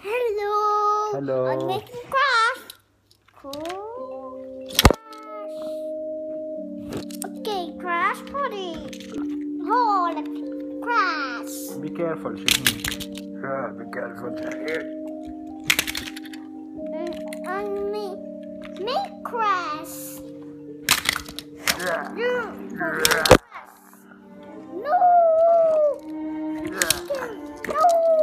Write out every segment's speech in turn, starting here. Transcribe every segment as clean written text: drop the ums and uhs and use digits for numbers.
Hello. Hello. I'm making crash. Cool. Okay, crash potty. Hold crash. Be careful, Shaheen. Yeah, be careful, Shaheen. And make crash. Yeah. No. No. No.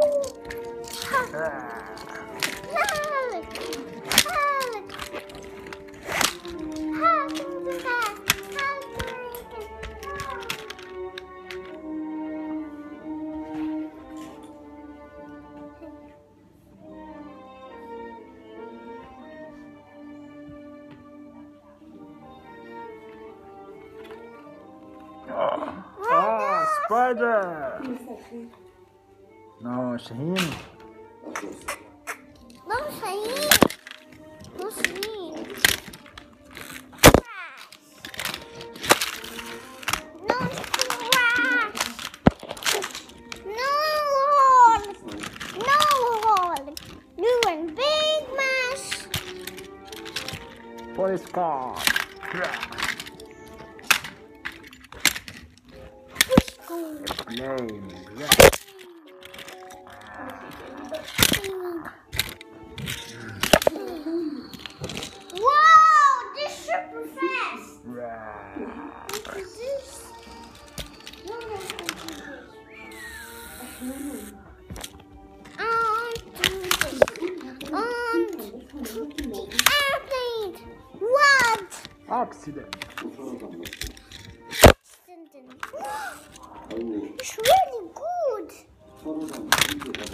Spider! No, Shaheen. No, Shaheen. No, Shaheen. No, crash. No hole. No hole. New and big mess. Police car. Yeah. Plane. Yeah. Wow, this is super fast. Right. Look at this. Airplane. What? Accident. It's really good.